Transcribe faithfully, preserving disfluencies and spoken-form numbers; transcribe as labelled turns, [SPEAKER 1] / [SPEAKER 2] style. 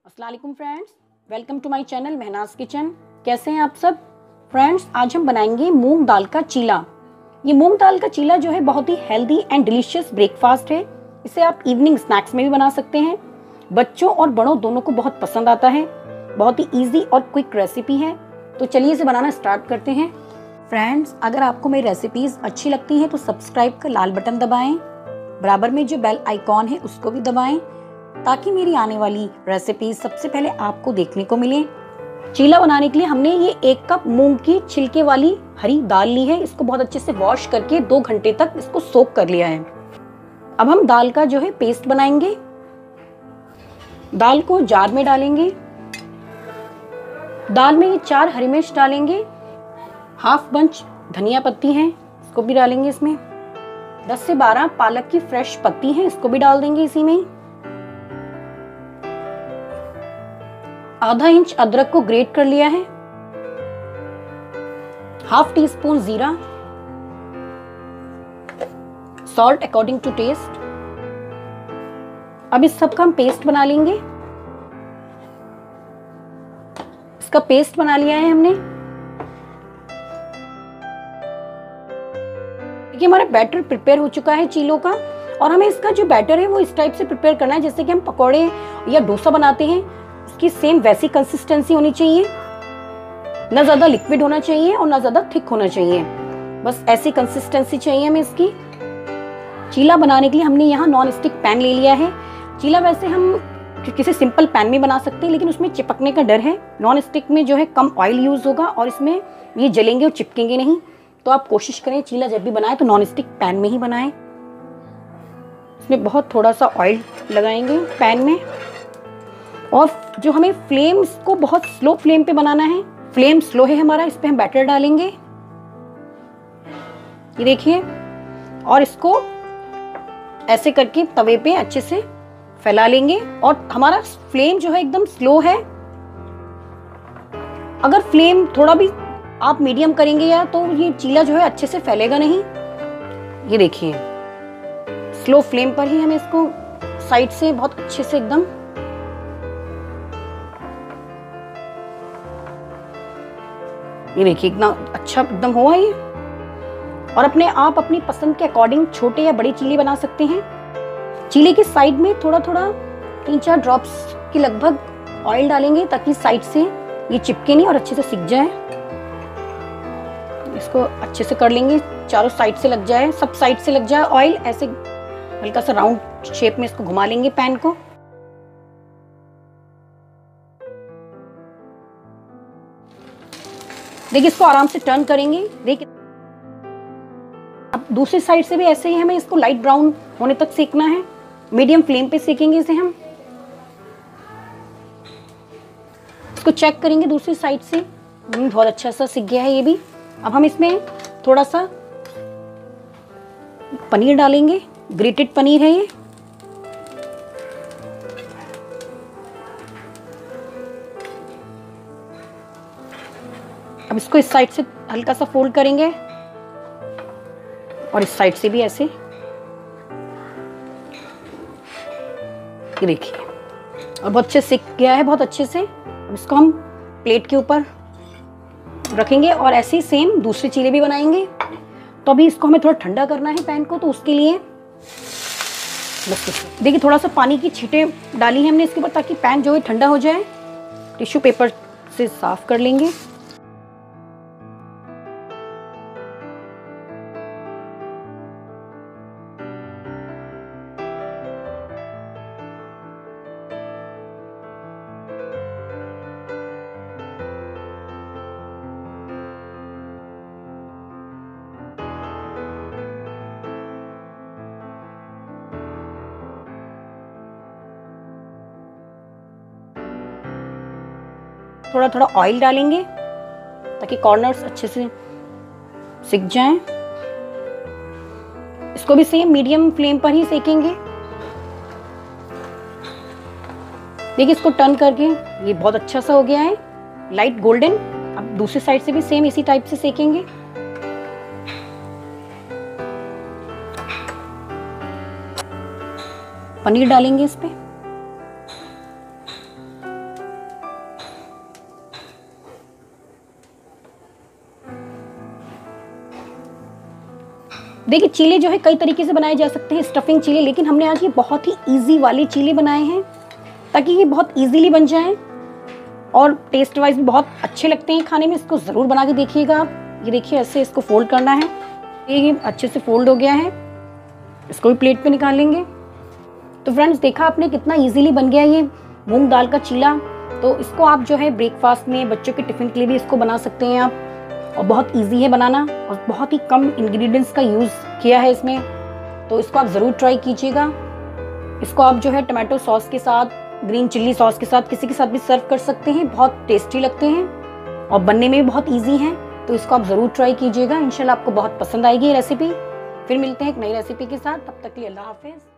[SPEAKER 1] अस्सलाम वालेकुम friends, welcome to my channel Mahnaz kitchen. कैसे हैं आप सब फ्रेंड्स? आज हम बनाएंगे मूंग दाल का चीला। ये मूंग दाल का चीला जो है बहुत ही हेल्दी एंड डिलीशियस ब्रेकफास्ट है। इसे आप इवनिंग स्नैक्स में भी बना सकते हैं। बच्चों और बड़ों दोनों को बहुत पसंद आता है। बहुत ही ईजी और क्विक रेसिपी है। तो चलिए इसे बनाना स्टार्ट करते हैं। फ्रेंड्स, अगर आपको मेरी रेसिपीज अच्छी लगती हैं तो सब्सक्राइब का लाल बटन दबाएं। बराबर में जो बेल आइकॉन है उसको भी दबाएं ताकि मेरी आने वाली रेसिपीज सबसे पहले आपको देखने को मिले। चीला बनाने के लिए हमने ये एक कप मूंग की छिलके वाली हरी दाल ली है। इसको बहुत अच्छे से वॉश करके दो घंटे तक इसको सोक कर लिया है। अब हम दाल का जो है पेस्ट बनाएंगे। दाल को जार में डालेंगे। दाल में ये चार हरी मिर्च डालेंगे। हाफ बंच धनिया पत्ती है, इसको भी डालेंगे इसमें। दस से बारह पालक की फ्रेश पत्ती है, इसको भी डाल देंगे इसी में। आधा इंच अदरक को ग्रेट कर लिया है। हाफ टी स्पून जीरा, सॉल्ट अकॉर्डिंग टू टेस्ट। अब इस सब का हम पेस्ट बना लेंगे। इसका पेस्ट बना लिया है हमने। देखिए हमारा बैटर प्रिपेयर हो चुका है चीलों का। और हमें इसका जो बैटर है वो इस टाइप से प्रिपेयर करना है जैसे कि हम पकौड़े या डोसा बनाते हैं। उसकी सेम वैसी कंसिस्टेंसी होनी चाहिए। ना ज्यादा लिक्विड होना चाहिए और ना ज्यादा थिक होना चाहिए। बस ऐसी कंसिस्टेंसी चाहिए हमें इसकी। चीला बनाने के लिए हमने यहाँ नॉन स्टिक पैन ले लिया है। चीला वैसे हम किसी सिंपल पैन में बना सकते हैं, लेकिन उसमें चिपकने का डर है। नॉन स्टिक में जो है कम ऑयल यूज होगा और इसमें ये जलेंगे और चिपकेंगे नहीं। तो आप कोशिश करें चीला जब भी बनाएं तो नॉन स्टिक पैन में ही बनाएं। इसमें बहुत थोड़ा सा ऑयल लगाएंगे पैन में। और जो हमें फ्लेम को बहुत स्लो फ्लेम पे बनाना है। फ्लेम स्लो है हमारा। इस पे हम बैटर डालेंगे, ये देखिए। और इसको ऐसे करके तवे पे अच्छे से फैला लेंगे। और हमारा फ्लेम जो है एकदम स्लो है। अगर फ्लेम थोड़ा भी आप मीडियम करेंगे या तो ये चीला जो है अच्छे से फैलेगा नहीं। ये देखिए स्लो फ्लेम पर ही हमें इसको साइड से बहुत अच्छे से एकदम ये देखिए इतना अच्छा एकदम हुआ ये। और अपने आप अपनी पसंद के अकॉर्डिंग छोटे या बड़े चीले बना सकते हैं। चीले के साइड में थोड़ा थोड़ा तीन चार ड्रॉप्स के लगभग ऑयल डालेंगे ताकि साइड से ये चिपके नहीं और अच्छे से सिक जाए। इसको अच्छे से कर लेंगे, चारों साइड से लग जाए, सब साइड से लग जाए ऑयल। ऐसे हल्का सा राउंड शेप में इसको घुमा लेंगे पैन को। देखिए इसको आराम से टर्न करेंगे। देखिए अब दूसरी साइड से भी ऐसे ही हमें इसको लाइट ब्राउन होने तक सेकना है। मीडियम फ्लेम पे सेकेंगे इसे हम। इसको चेक करेंगे दूसरी साइड से। बहुत अच्छा सा सिक गया है ये भी। अब हम इसमें थोड़ा सा पनीर डालेंगे। ग्रेटेड पनीर है ये। अब इसको इस साइड से हल्का सा फोल्ड करेंगे और इस साइड से भी ऐसे। ये देखिए और बहुत अच्छे सिक गया है, बहुत अच्छे से। अब इसको हम प्लेट के ऊपर रखेंगे और ऐसे ही सेम दूसरे चीले भी बनाएंगे। तो अभी इसको हमें थोड़ा ठंडा करना है पैन को, तो उसके लिए बस देखिए थोड़ा सा पानी की छींटें डाली है हमने इसके ऊपर ताकि पैन जो है ठंडा हो जाए। टिश्यू पेपर से साफ कर लेंगे। थोड़ा थोड़ा ऑयल डालेंगे ताकि कॉर्नर्स अच्छे से सिक जाएं। इसको भी सेम मीडियम फ्लेम पर ही सेकेंगे। देखिए इसको टर्न करके ये बहुत अच्छा सा हो गया है, लाइट गोल्डन। अब दूसरी साइड से भी सेम इसी टाइप से सेकेंगे। पनीर डालेंगे इस पे। देखिए चीले जो है कई तरीके से बनाए जा सकते हैं, स्टफिंग चीले, लेकिन हमने आज ये बहुत ही ईजी वाले चीले बनाए हैं ताकि ये बहुत ईजीली बन जाएं और टेस्ट वाइज भी बहुत अच्छे लगते हैं खाने में। इसको ज़रूर बना के देखिएगा आप। ये देखिए ऐसे इसको फोल्ड करना है, ये अच्छे से फोल्ड हो गया है। इसको भी प्लेट पे निकाल लेंगे। तो फ्रेंड्स देखा आपने कितना इजीली बन गया ये मूंग दाल का चीला। तो इसको आप जो है ब्रेकफास्ट में, बच्चों के टिफ़िन के लिए भी इसको बना सकते हैं आप, और बहुत इजी है बनाना और बहुत ही कम इंग्रेडिएंट्स का यूज़ किया है इसमें। तो इसको आप ज़रूर ट्राई कीजिएगा। इसको आप जो है टमाटो सॉस के साथ, ग्रीन चिल्ली सॉस के साथ, किसी के साथ भी सर्व कर सकते हैं। बहुत टेस्टी लगते हैं और बनने में भी बहुत ईजी हैं। तो इसको आप ज़रूर ट्राई कीजिएगा। इंशाल्लाह आपको बहुत पसंद आएगी ये रेसिपी। फिर मिलते हैं एक नई रेसिपी के साथ, तब तक के लिए अल्लाह हाफिज़।